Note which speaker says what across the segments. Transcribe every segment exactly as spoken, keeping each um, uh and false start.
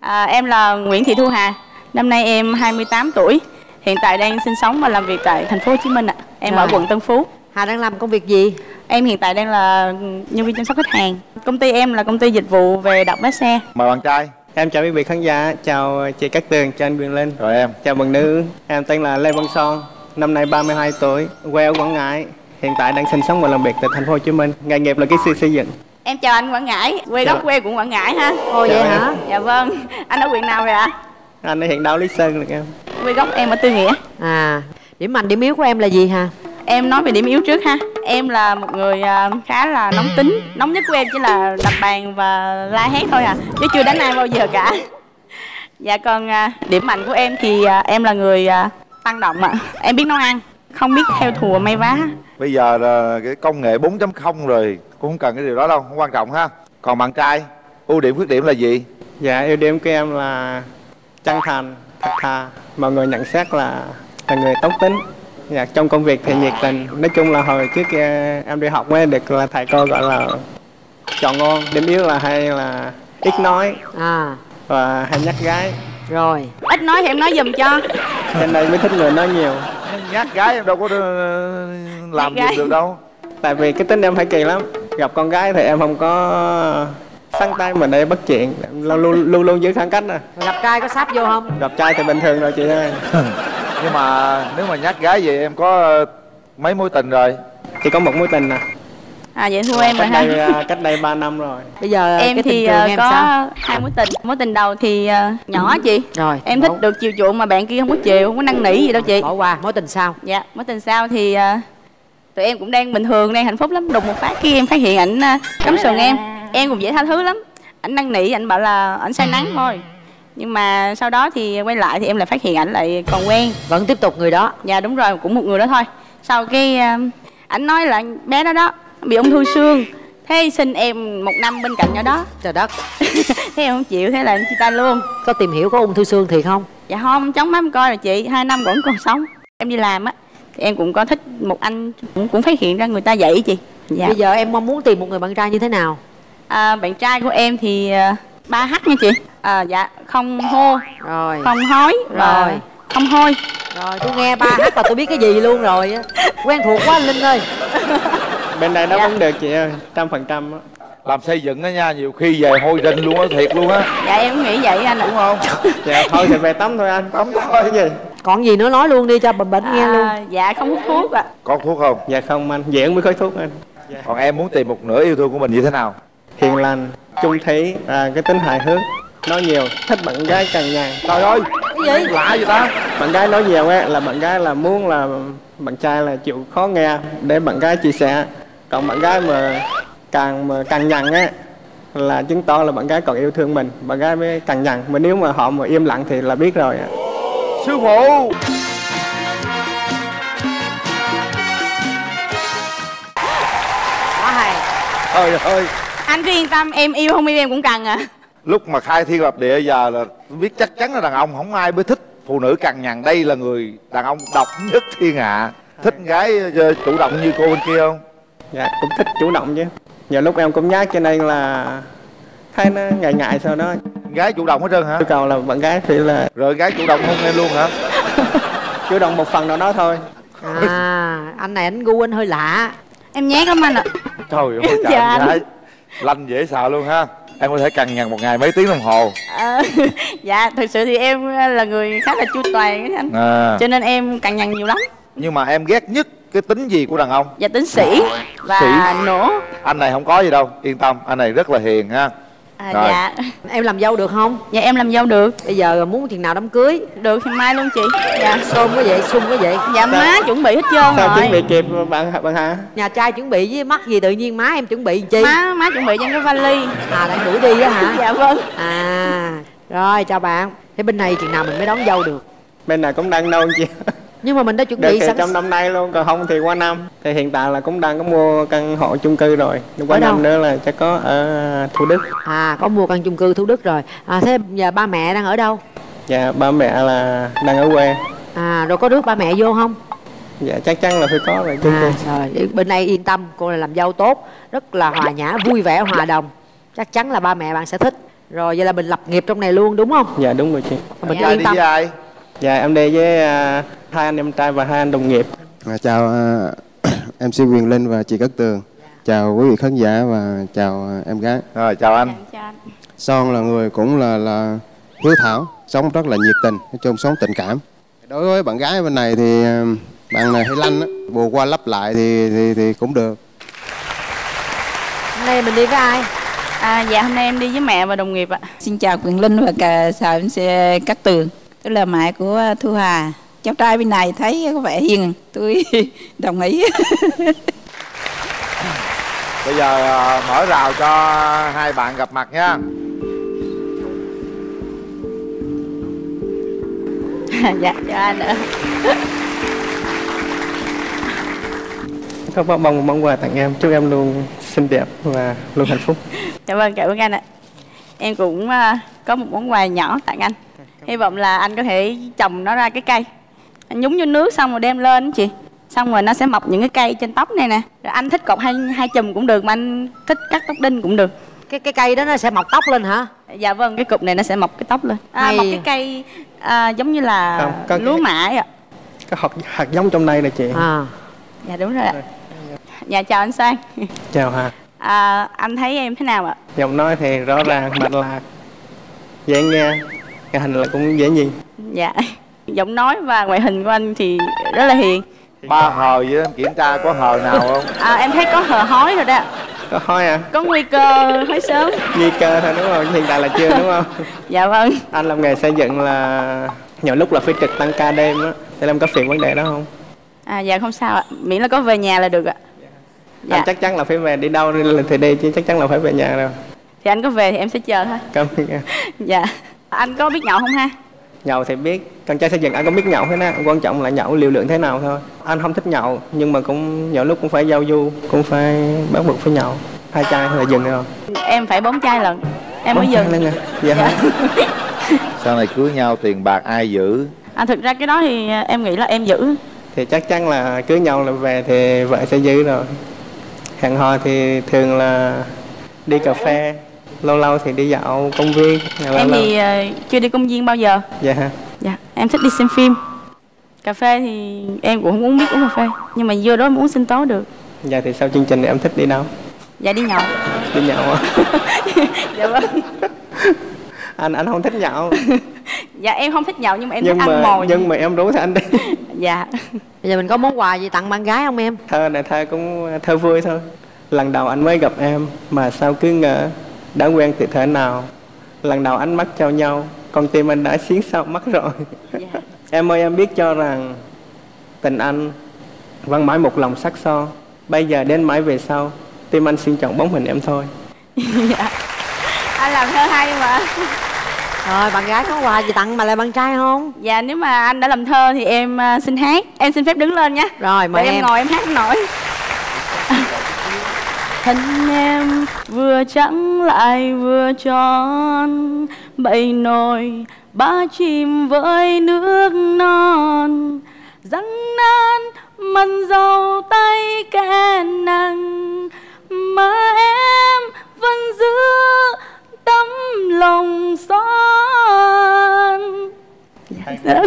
Speaker 1: À, em là Nguyễn Thị Thu Hà. Năm nay em hai mươi tám tuổi. Hiện tại đang sinh sống và làm việc tại thành phố Hồ Chí Minh ạ. Em
Speaker 2: Rồi.
Speaker 1: ở quận Tân Phú.
Speaker 2: Hà đang làm công việc gì?
Speaker 1: Em hiện tại đang là nhân viên chăm sóc khách hàng. Công ty em là công ty dịch vụ về đọc vé xe.
Speaker 3: Mời bạn trai.
Speaker 4: Em chào quý vị khán giả, chào chị Cát Tường, chào anh Quyền Linh.
Speaker 3: Rồi em.
Speaker 4: Chào bạn nữ, em tên là Lê Văn Son, năm nay ba mươi hai tuổi, quê ở Quảng Ngãi. Hiện tại đang sinh sống và làm việc tại thành phố Hồ Chí Minh. Nghề nghiệp là kỹ sư xây dựng.
Speaker 1: Em chào anh Quảng Ngãi, quê gốc quê cũng Quảng Ngãi ha.
Speaker 2: Ồ vậy hả?
Speaker 1: Dạ vâng. Anh ở huyện nào vậy ạ?
Speaker 4: Anh ở huyện đảo Lý Sơn được em.
Speaker 1: Quê gốc em ở Tư Nghĩa.
Speaker 2: À, điểm mạnh điểm yếu của em là gì hả?
Speaker 1: Em nói về điểm yếu trước ha. Em là một người khá là nóng tính. Nóng nhất của em chỉ là đập bàn và la hét thôi à, chứ chưa đánh ai bao giờ cả. Dạ còn điểm mạnh của em thì em là người tăng động ạ. Em biết nấu ăn, không biết theo thùa may vá.
Speaker 3: Bây giờ là cái công nghệ bốn chấm không rồi, cũng không cần cái điều đó đâu, không quan trọng ha. Còn bạn trai, ưu điểm khuyết điểm là gì?
Speaker 4: Dạ, ưu điểm của em là chân thành, thật thà. Mọi người nhận xét là là người tốt tính. Dạ, trong công việc thì nhiệt tình. Nói chung là hồi trước kia em đi học mới được là thầy cô gọi là chọn ngon. Điểm yếu là hay là ít nói
Speaker 2: À,
Speaker 4: và hay nhắc gái.
Speaker 2: rồi.
Speaker 1: Ít nói thì em nói giùm cho.
Speaker 4: Trên đây mới thích người nói nhiều.
Speaker 3: Nhát gái em đâu có làm
Speaker 1: Nhát gái.
Speaker 3: gì được đâu.
Speaker 4: Tại vì cái tính em phải kỳ lắm. Gặp con gái thì em không có săn tay mình để bắt chuyện, luôn luôn luôn, luôn giữ khoảng cách nè.
Speaker 2: Rồi gặp trai có sáp vô không?
Speaker 4: Gặp trai thì bình thường rồi chị ơi.
Speaker 3: Nhưng mà nếu mà nhát gái vậy em có mấy mối tình rồi?
Speaker 4: Chỉ có một mối tình nè.
Speaker 1: À vậy thua em rồi
Speaker 4: Cách
Speaker 1: ha.
Speaker 4: đây cách đây ba năm rồi.
Speaker 2: Bây giờ
Speaker 1: Em
Speaker 2: cái
Speaker 1: thì
Speaker 2: tình trường
Speaker 1: uh,
Speaker 2: em
Speaker 1: có
Speaker 2: sao?
Speaker 1: hai mối tình. Mối tình đầu thì uh, nhỏ chị.
Speaker 2: Rồi.
Speaker 1: Em thích
Speaker 2: bỏ-
Speaker 1: được chiều chuộng mà bạn kia không có chiều, không có năn nỉ gì đâu chị.
Speaker 2: Bỏ qua mối tình sau.
Speaker 1: Dạ, mối tình sau thì uh, tụi em cũng đang bình thường, đang hạnh phúc lắm. Đùng một phát khi em phát hiện ảnh uh, cắm sừng em. Em cũng dễ tha thứ lắm. Ảnh năn nỉ, ảnh bảo là ảnh say nắng thôi. Nhưng mà sau đó thì quay lại thì em lại phát hiện ảnh lại còn quen.
Speaker 2: Vẫn tiếp tục người đó.
Speaker 1: Dạ đúng rồi, cũng một người đó thôi. Sau cái uh, ảnh nói là bé đó đó bị ung thư xương. Thế xin em một năm bên cạnh nhỏ đó.
Speaker 2: Trời đất.
Speaker 1: Thế em không chịu, thế là em chia tay luôn.
Speaker 2: Có tìm hiểu có ung thư xương thiệt không?
Speaker 1: Dạ không, chống má em coi rồi chị, hai năm vẫn còn sống. Em đi làm á, thì em cũng có thích một anh, cũng, cũng phát hiện ra người ta vậy chị. Dạ.
Speaker 2: Bây giờ em mong muốn tìm một người bạn trai như thế nào?
Speaker 1: À, bạn trai của em thì ba uh, H nha chị. À, dạ, không hô,
Speaker 2: Rồi.
Speaker 1: không hói, và
Speaker 2: Rồi.
Speaker 1: không hôi.
Speaker 2: Rồi tôi nghe ba H là tôi biết cái gì luôn rồi á. Quen thuộc quá anh Linh ơi.
Speaker 4: Bên đây nó
Speaker 1: Dạ.
Speaker 4: vẫn được chị ơi, trăm phần trăm á.
Speaker 3: Làm xây dựng á nha, nhiều khi về hôi rinh luôn á, thiệt luôn á.
Speaker 1: Dạ em cũng nghĩ vậy anh ạ.
Speaker 3: Đúng không?
Speaker 4: Dạ thôi thì về tắm thôi anh.
Speaker 3: Tắm thôi.
Speaker 4: Cái gì?
Speaker 2: Còn gì nữa nói luôn đi cho bệnh bệnh nghe luôn.
Speaker 1: À, dạ không hút thuốc ạ.
Speaker 3: Có thuốc không?
Speaker 4: Dạ không anh, diễn mới khói thuốc anh. Dạ.
Speaker 3: Còn em muốn tìm một nửa yêu thương của mình như thế nào?
Speaker 4: Hiền lành, trung thủy, à, cái tính hài hước, nói nhiều, thích bạn gái cằn nhằn.
Speaker 3: Trời ơi,
Speaker 2: Cái gì?
Speaker 3: lạ vậy ta?
Speaker 4: Bạn gái nói nhiều á là bạn gái là muốn là bạn trai là chịu khó nghe để bạn gái chia sẻ. Còn bạn gái mà càng mà cằn nhằn á là chứng tỏ là bạn gái còn yêu thương mình, bạn gái mới cằn nhằn. Mà nếu mà họ mà im lặng thì là biết rồi ạ.
Speaker 3: Sư phụ.
Speaker 2: Quá hay.
Speaker 3: Trời ơi,
Speaker 1: Anh cứ yên tâm, em yêu không yêu em cũng cần à.
Speaker 3: lúc mà khai thiên lập địa giờ là biết chắc chắn là đàn ông không ai mới thích phụ nữ cằn nhằn. Đây là người đàn ông độc nhất thiên hạ. Thích gái ờ, chủ động như cô bên kia không?
Speaker 4: Dạ cũng thích chủ động chứ. Nhiều lúc em cũng nhát cho nên là thấy nó ngại ngại sau đó.
Speaker 3: Gái chủ động hết trơn hả?
Speaker 4: Yêu cầu là bạn gái phải là
Speaker 3: Rồi gái chủ động hôn em luôn hả?
Speaker 4: chủ động một phần nào đó thôi.
Speaker 2: À, anh này anh gu anh hơi lạ.
Speaker 1: Em nhát lắm anh ạ.
Speaker 3: Trời ơi,
Speaker 1: Dạ
Speaker 3: trời
Speaker 1: anh.
Speaker 3: gái lanh dễ sợ luôn ha. Em có thể cằn nhằn một ngày mấy tiếng đồng hồ.
Speaker 1: À, dạ thực sự thì em là người khá là chu toàn á anh.
Speaker 3: À,
Speaker 1: Cho nên em cằn nhằn nhiều lắm.
Speaker 3: nhưng mà em ghét nhất cái tính gì của đàn ông?
Speaker 1: Và tính sĩ và
Speaker 3: Sĩ.
Speaker 1: nổ.
Speaker 3: Anh này không có gì đâu, yên tâm, anh này rất là hiền ha.
Speaker 1: À,
Speaker 3: Rồi.
Speaker 1: dạ.
Speaker 2: Em làm dâu được không?
Speaker 1: Dạ em làm dâu được.
Speaker 2: Bây giờ muốn chừng nào đám cưới?
Speaker 1: Được thì mai luôn chị. Dạ.
Speaker 2: Xôm có vậy, sung có vậy.
Speaker 1: Dạ má chuẩn bị hết trơn
Speaker 4: Sao
Speaker 1: rồi.
Speaker 4: chuẩn bị kịp bạn bạn hả?
Speaker 2: Nhà trai chuẩn bị với mắc gì tự nhiên má em chuẩn bị làm chi?
Speaker 1: Má má chuẩn bị cho cái vali.
Speaker 2: À đang đuổi đi á hả?
Speaker 1: Dạ vâng.
Speaker 2: À rồi chào bạn. Thế bên này chừng nào mình mới đón dâu được?
Speaker 4: Bên này cũng đang nôn chị.
Speaker 2: Nhưng mà mình đã chuẩn
Speaker 4: Được
Speaker 2: bị
Speaker 4: thì
Speaker 2: sẵn.
Speaker 4: trong năm nay luôn, còn không thì qua năm. Thì hiện tại là cũng đang có mua căn hộ chung cư rồi. Qua
Speaker 2: Ở đâu?
Speaker 4: năm nữa là chắc có ở Thủ Đức.
Speaker 2: À có mua căn chung cư Thủ Đức rồi. À thế giờ ba mẹ đang ở đâu?
Speaker 4: Dạ ba mẹ là đang ở quê.
Speaker 2: À rồi có rước ba mẹ vô không?
Speaker 4: Dạ chắc chắn là phải có rồi chung cư.
Speaker 2: À, rồi bên này yên tâm, cô này làm dâu tốt, rất là hòa nhã, vui vẻ, hòa đồng. Chắc chắn là ba mẹ bạn sẽ thích. Rồi vậy là mình lập nghiệp trong này luôn đúng không?
Speaker 4: Dạ đúng rồi chị.
Speaker 2: Mình
Speaker 3: Dạ,
Speaker 2: yên
Speaker 3: đi
Speaker 2: tâm.
Speaker 3: với ai?
Speaker 4: Dạ em đi với uh, hai anh em trai và hai anh đồng nghiệp.
Speaker 5: À, chào uh, em xê Quyền Linh và chị Cát Tường. Chào quý vị khán giả và chào uh, em gái.
Speaker 3: Rồi chào anh.
Speaker 1: Chào anh.
Speaker 5: Son là người cũng là là hiếu thảo, sống rất là nhiệt tình, nói chung sống tình cảm. Đối với bạn gái bên này thì uh, bạn này hay lanh á, bù qua lắp lại thì thì thì cũng được.
Speaker 2: Hôm nay mình đi với ai?
Speaker 1: À, dạ hôm nay em đi với mẹ và đồng nghiệp ạ.
Speaker 6: Xin chào Quyền Linh và cả chào em sẽ Cát Tường. Tôi là mẹ của Thu Hà. Cháu trai bên này thấy có vẻ hiền, tôi đồng ý.
Speaker 3: Bây giờ uh, mở rào cho hai bạn gặp mặt nha.
Speaker 1: Dạ chào anh ạ.
Speaker 4: Có bông bông món quà tặng em, chúc em luôn xinh đẹp và luôn hạnh phúc.
Speaker 1: Dạ vâng, cảm ơn anh ạ. Em cũng uh, có một món quà nhỏ tặng anh. Hy vọng là anh có thể trồng nó ra cái cây. Anh nhúng vô nước xong rồi đem lên chị. Xong rồi nó sẽ mọc những cái cây trên tóc này nè. Rồi anh thích cột hai hai chùm cũng được, mà anh thích cắt tóc đinh cũng được.
Speaker 2: Cái cái cây đó nó sẽ mọc tóc lên hả?
Speaker 1: Dạ vâng, cái cục này nó sẽ mọc cái tóc lên. À,
Speaker 2: Hay.
Speaker 1: mọc cái cây à, giống như là
Speaker 4: Không, có
Speaker 1: lúa
Speaker 4: cái-
Speaker 1: mạ ấy ạ.
Speaker 4: Có hạt, hạt giống trong đây là chị.
Speaker 2: À.
Speaker 1: Dạ đúng rồi ạ. Dạ chào anh Sang.
Speaker 4: Chào Hà.
Speaker 1: À, anh thấy em thế nào ạ?
Speaker 4: Giọng nói thì rõ ràng, mạch lạc, dễ nghe, cái hình là cũng dễ nhìn.
Speaker 1: Dạ. Giọng nói và ngoại hình của anh thì rất là hiền.
Speaker 3: Ba hờ vậy em kiểm tra có hờ nào không?
Speaker 1: À, em thấy có hờ hói rồi đó ạ.
Speaker 4: Có hói à?
Speaker 1: Có nguy cơ hói sớm.
Speaker 4: Nguy cơ thôi đúng không? Hiện tại là chưa đúng không?
Speaker 1: Dạ vâng.
Speaker 4: Anh làm nghề xây dựng là nhiều lúc là phải trực tăng ca đêm á. Thì em có phiền vấn đề đó không?
Speaker 1: À, dạ không sao ạ. Miễn là có về nhà là được ạ. Dạ.
Speaker 4: Anh chắc chắn là phải về, đi đâu thì đi chứ chắc chắn là phải về nhà rồi.
Speaker 1: Thì anh có về thì em sẽ chờ thôi.
Speaker 4: Cảm ơn em.
Speaker 1: Dạ. Anh có biết nhậu không ha?
Speaker 4: Nhậu thì biết, con trai xây dựng anh có biết nhậu thế nào, quan trọng là nhậu liều lượng thế nào thôi. Anh không thích nhậu nhưng mà cũng nhiều lúc cũng phải giao du, cũng phải bắt buộc phải nhậu. Hai chai là dừng rồi.
Speaker 1: Em phải bốn chai lần em mới
Speaker 4: Bốn chai
Speaker 1: dừng.
Speaker 4: lần à? Dạ.
Speaker 1: Dạ.
Speaker 3: Sau này cưới nhau tiền bạc ai giữ?
Speaker 1: À, thực ra cái đó thì em nghĩ là em giữ.
Speaker 4: Thì chắc chắn là cưới nhau là về thì vợ sẽ giữ rồi. Hẹn hò thì thường là đi cà phê, lâu lâu thì đi dạo công viên. Lâu
Speaker 1: Em
Speaker 4: lâu.
Speaker 1: thì uh, chưa đi công viên bao giờ.
Speaker 4: Dạ hả?
Speaker 1: Dạ, em thích đi xem phim. Cà phê thì em cũng không uống, biết uống cà phê. Nhưng mà vô đó em uống sinh tố được.
Speaker 4: Dạ thì sau chương trình thì em thích đi đâu?
Speaker 1: Dạ đi nhậu.
Speaker 4: Đi nhậu à?
Speaker 1: Dạ vâng.
Speaker 4: Anh anh không thích nhậu.
Speaker 1: Dạ em không thích nhậu nhưng mà em
Speaker 4: nhưng
Speaker 1: thích ăn
Speaker 4: mà
Speaker 1: mồi.
Speaker 4: nhưng mà em rủ thì anh đi.
Speaker 1: Dạ.
Speaker 2: Bây giờ mình có món quà gì tặng bạn gái không em?
Speaker 4: Thơ này thơ cũng thơ vui thôi. Lần đầu anh mới gặp em mà sao cứ ngỡ đã quen từ thế nào. Lần đầu ánh mắt trao nhau, con tim anh đã xiến sau mắt rồi.
Speaker 1: Dạ.
Speaker 4: Em ơi em biết cho rằng tình anh vẫn mãi một lòng sắc son. Bây giờ đến mãi về sau, tim anh xin chọn bóng hình em thôi.
Speaker 1: Dạ. Anh làm thơ hay mà.
Speaker 2: Rồi bạn gái có quà gì tặng mà lại bạn trai không?
Speaker 1: Dạ nếu mà anh đã làm thơ thì em uh, xin hát. Em xin phép đứng lên nhé.
Speaker 2: Rồi mời
Speaker 1: Để em
Speaker 2: em.
Speaker 1: ngồi em hát không nổi. Thân em vừa trắng lại vừa tròn, bầy nồi ba chìm với nước non, răng nan mần dầu tay kẻ nặng, mà em vẫn giữ tấm lòng son. Dạ.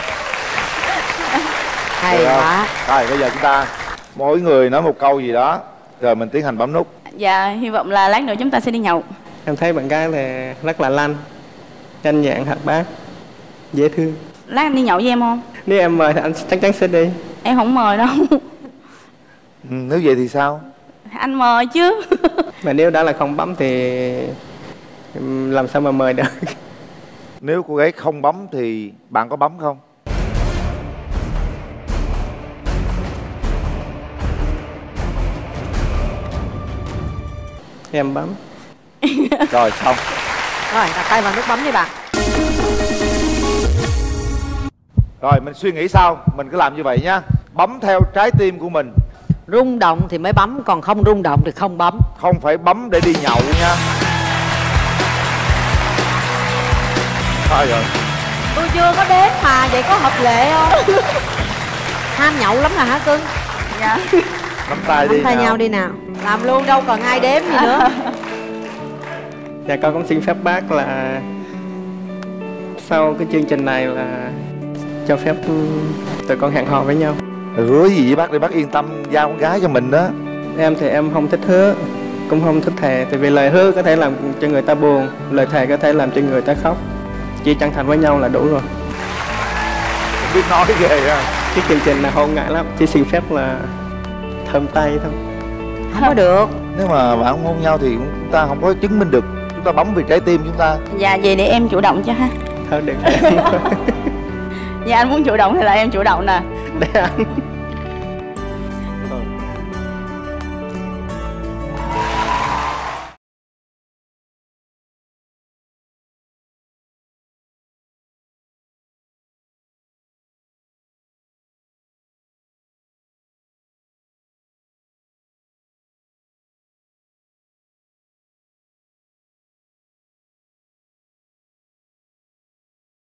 Speaker 2: Hay
Speaker 3: Được không?
Speaker 2: quá.
Speaker 3: Rồi bây giờ chúng ta mỗi người nói một câu gì đó rồi mình tiến hành bấm nút.
Speaker 1: Dạ hy vọng là lát nữa chúng ta sẽ đi nhậu.
Speaker 4: Em thấy bạn gái thì rất là lanh, nhanh nhẹn hoạt bát, dễ thương.
Speaker 1: Lát anh đi nhậu với em không?
Speaker 4: Nếu em mời thì anh chắc chắn sẽ đi.
Speaker 1: Em không mời đâu.
Speaker 3: Ừ, nếu vậy thì sao?
Speaker 1: Anh mời chứ.
Speaker 4: Mà nếu đã là không bấm thì ừm, làm sao mà mời được.
Speaker 3: Nếu cô gái không bấm thì bạn có bấm không?
Speaker 4: Em bấm.
Speaker 3: Rồi xong.
Speaker 2: Rồi đặt tay vào nút bấm đi bạn.
Speaker 3: Rồi mình suy nghĩ sao? Mình cứ làm như vậy nhá. Bấm theo trái tim của mình.
Speaker 2: Rung động thì mới bấm, còn không rung động thì không bấm.
Speaker 3: Không phải bấm để đi nhậu nha. Thôi rồi.
Speaker 2: Tôi chưa có đến mà, vậy có hợp lệ không? Ham nhậu lắm là hả cưng?
Speaker 1: Dạ.
Speaker 3: Nắm tay đi
Speaker 2: Nắm tay
Speaker 3: nào.
Speaker 2: nhau đi nào. Làm luôn đâu còn ai đếm gì nữa.
Speaker 4: Dạ con cũng xin phép bác là sau cái chương trình này là cho phép tụi con hẹn hò với nhau.
Speaker 3: Hứa gì với bác để bác yên tâm giao con gái cho mình đó.
Speaker 4: Em thì em không thích hứa, cũng không thích thề. Tại vì lời hứa có thể làm cho người ta buồn, lời thề có thể làm cho người ta khóc. Chỉ chân thành với nhau là đủ rồi.
Speaker 3: Không biết nói ghê ha.
Speaker 4: Cái chương trình này hôn ngại lắm, chỉ xin phép là thơm tay thôi.
Speaker 2: Không có được.
Speaker 3: Nếu mà bạn không hôn nhau thì chúng ta không có chứng minh được. Chúng ta bấm vì trái tim chúng ta.
Speaker 1: Dạ vậy để em chủ động cho ha.
Speaker 4: Thôi được.
Speaker 1: Dạ anh muốn chủ động hay là em chủ động nè?
Speaker 4: Để anh.